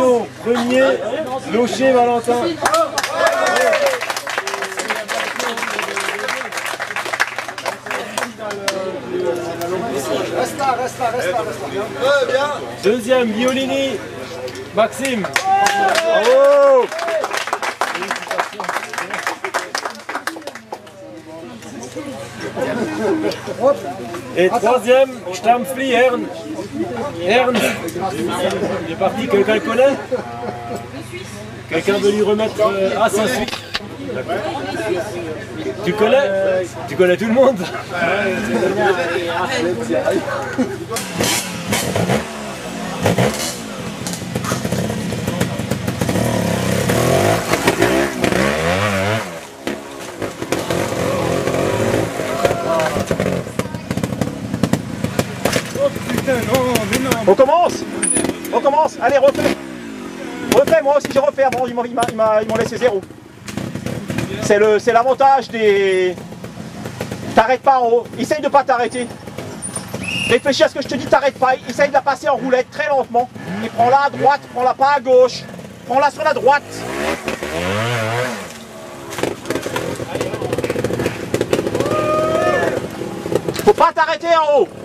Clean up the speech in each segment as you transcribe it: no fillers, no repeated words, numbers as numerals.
Premier, Locher Valentin. Reste là. Bien. Deuxième, Violini, Maxime. Bravo. Et troisième, Stampfli, Ern. Ern. Il est parti, quelqu'un le connaît? Quelqu'un veut lui remettre... Ah, c'est un Suisse. Tu connais? Tu connais tout le monde? On commence. Allez, refais. Moi aussi j'ai refait. Bon, ils m'ont laissé 0. C'est l'avantage des... T'arrêtes pas en haut. Essaye de pas t'arrêter. Réfléchis à ce que je te dis, t'arrêtes pas. Essaye de la passer en roulette très lentement. Et prends-la à droite, prends-la pas à gauche. Prends-la sur la droite. Faut pas t'arrêter en haut.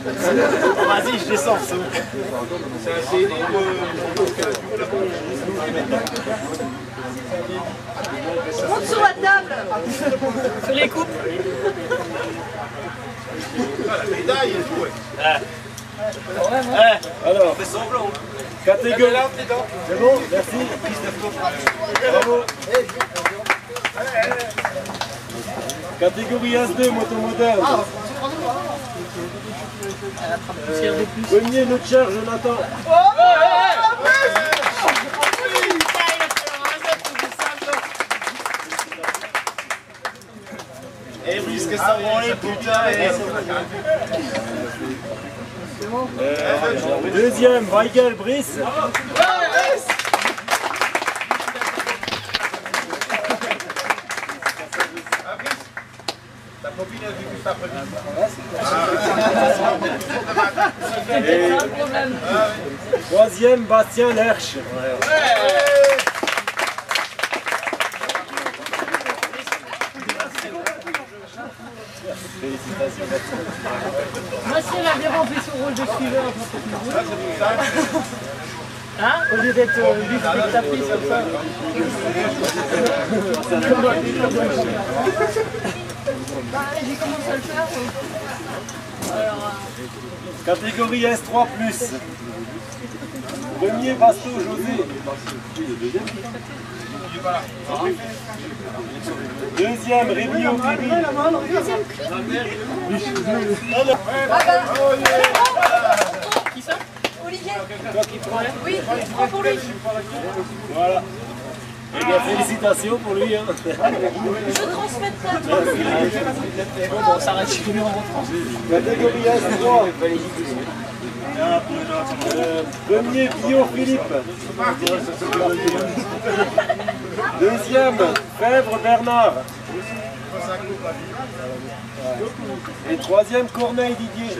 Vas-y, je descends. Monte sur la table. Sur les coupes. La médaille est jouée. Alors, catégorie. C'est bon, merci. Bravo. Catégorie S2, moto moderne. Premier, notre cher Jonathan. Eh oui, ce que ça branlait, putain. Deuxième, Weigel Brice. Ta copine a vu que ça après. Troisième, Bastien Lerche. Félicitations. Bastien a bien rempli son rôle de suiveur. Hein? Au lieu d'être juste spectatrice comme ça. J'ai commencé à le faire. Catégorie S3+. Premier, Basto José. Deuxième, Rémi O'Grady. Qui ça? Olivier. Toi qui prends. Oui, prends pour lui. Voilà. Eh bien, félicitations pour lui. Hein. Je transmettrai à toi. Bon, on s'arrête chez lui en rentrant. Catégorie S3. Premier, Bio Philippe. Deuxième, Fèvre Bernard. Et troisième, Corneille Didier.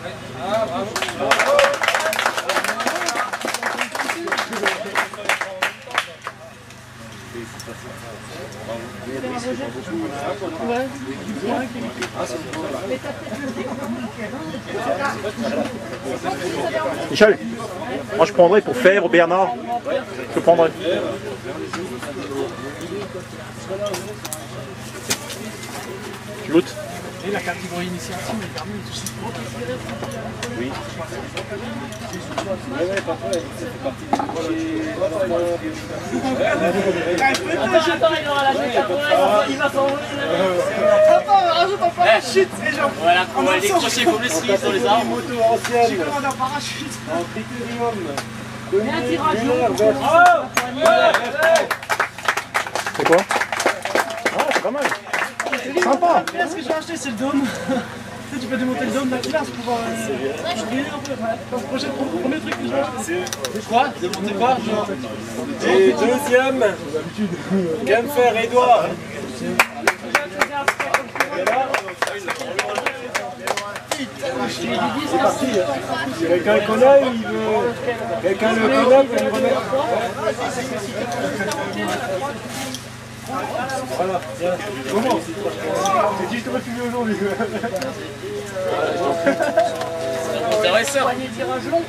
Michel, moi je prendrais pour Fèvre, Bernard. Je prendrais. Tu goûtes? Et la catégorie initiative, il permet de toucher. Oui. Oui, parfois, ça fait partie Attends, il aura la tête il va s'envoler là. Attends, rajoute un parachute, les gens. Voilà, on va décrocher comme les skis sur les arbres. Moto ancienne. J'ai commandé un parachute. En critérium. Et un tirage long. C'est quoi? Ah, c'est pas mal. Sympa. Là, ce que j'ai acheté, c'est le dôme. Tu peux démonter le dôme d'un classe pour pouvoir briller un peu. C'est le premier truc que j'ai acheté. Quoi? Démonter quoi? Et deuxième, Genfer Edouard. C'est parti. Quelqu'un le connaît ou il veut... Quelqu'un le connaît pour lui remettre. Voilà, tiens. Comment? J'ai dit je t'aurais filmé aujourd'hui. Intéressant. Poignée de tirage long.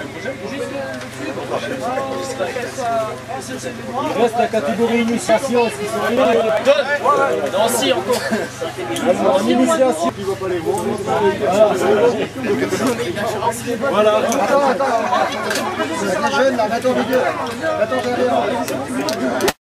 Il reste la catégorie initiation. Est-ce qu'ils sont là? Non, si, encore. En initiation. Voilà. Attends. C'est des jeunes là, attends, les gars. Attends,